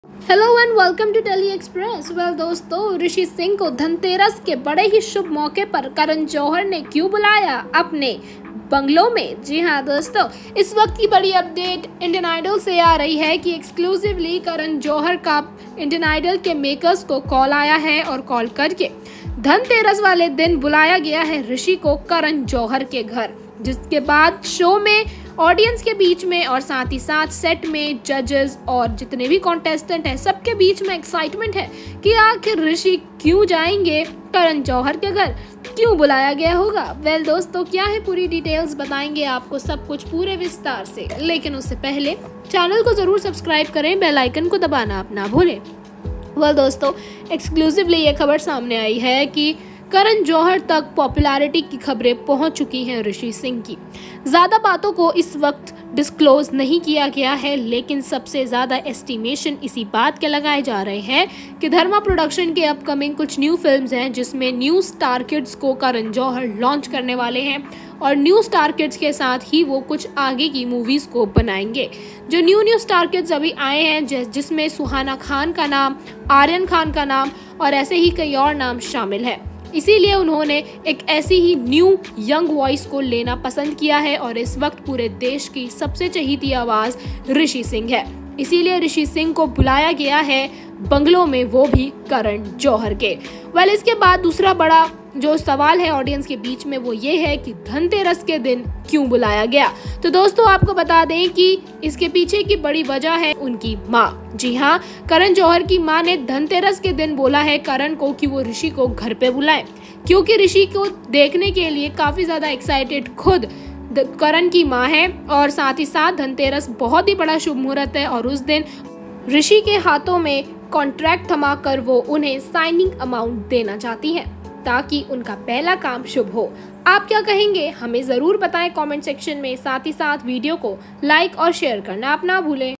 Hello and welcome to Tele Express. Well दोस्तों, ऋषि सिंह को धनतेरस के बड़े ही शुभ मौके पर करण जौहर ने क्यों बुलाया अपने बंगलों में। जी हाँ दोस्तों, इस वक्त की बड़ी अपडेट इंडियन आइडल से आ रही है कि एक्सक्लूसिवली करण जौहर का इंडियन आइडल के मेकर्स को कॉल आया है और कॉल करके धनतेरस वाले दिन बुलाया गया है ऋषि को करण जौहर के घर, जिसके बाद शो में ऑडियंस के बीच में और साथ ही साथ सेट में जजेस और जितने भी कॉन्टेस्टेंट हैं सबके बीच में एक्साइटमेंट है कि आखिर ऋषि क्यों जाएंगे करण जौहर के घर, क्यों बुलाया गया होगा। वेल दोस्तों, क्या है पूरी डिटेल्स बताएंगे आपको सब कुछ पूरे विस्तार से, लेकिन उससे पहले चैनल को जरूर सब्सक्राइब करें, बेल आइकन को दबाना आप ना भूलें। वेल दोस्तों, एक्सक्लूसिवली ये खबर सामने आई है कि करण जौहर तक पॉपुलैरिटी की खबरें पहुंच चुकी हैं ऋषि सिंह की। ज़्यादा बातों को इस वक्त डिस्क्लोज नहीं किया गया है, लेकिन सबसे ज़्यादा एस्टिमेशन इसी बात के लगाए जा रहे हैं कि धर्मा प्रोडक्शन के अपकमिंग कुछ न्यू फिल्म्स हैं जिसमें न्यू स्टार किड्स को करण जौहर लॉन्च करने वाले हैं और न्यू स्टार किड्स के साथ ही वो कुछ आगे की मूवीज़ को बनाएंगे। जो न्यू स्टार किड्स अभी आए हैं जिसमें सुहाना खान का नाम, आर्यन खान का नाम और ऐसे ही कई और नाम शामिल है। इसीलिए उन्होंने एक ऐसी ही न्यू यंग वॉइस को लेना पसंद किया है और इस वक्त पूरे देश की सबसे चहीती आवाज ऋषि सिंह है। इसीलिए ऋषि सिंह को बुलाया गया है बंगलों में, वो भी करण जौहर के। वेल, इसके बाद दूसरा बड़ा जो सवाल है ऑडियंस के बीच में वो ये है कि धनतेरस के दिन क्यों बुलाया गया। तो दोस्तों, आपको बता दें कि इसके पीछे की बड़ी वजह है उनकी माँ। जी हाँ, करण जौहर की माँ ने धनतेरस के दिन बोला है करण को कि वो ऋषि को घर पे बुलाए, क्योंकि ऋषि को देखने के लिए काफी ज्यादा एक्साइटेड खुद करण की माँ है और साथ ही साथ धनतेरस बहुत ही बड़ा शुभ मुहूर्त है और उस दिन ऋषि के हाथों में कॉन्ट्रैक्ट थमा कर वो उन्हें साइनिंग अमाउंट देना चाहती है ताकि उनका पहला काम शुभ हो। आप क्या कहेंगे हमें जरूर बताएं कमेंट सेक्शन में। साथ ही साथ वीडियो को लाइक और शेयर करना आप ना भूलें।